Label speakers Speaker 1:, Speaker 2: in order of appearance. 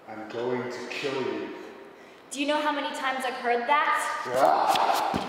Speaker 1: I'm going to kill you.
Speaker 2: Do you know how many times I've heard that?
Speaker 1: Ah!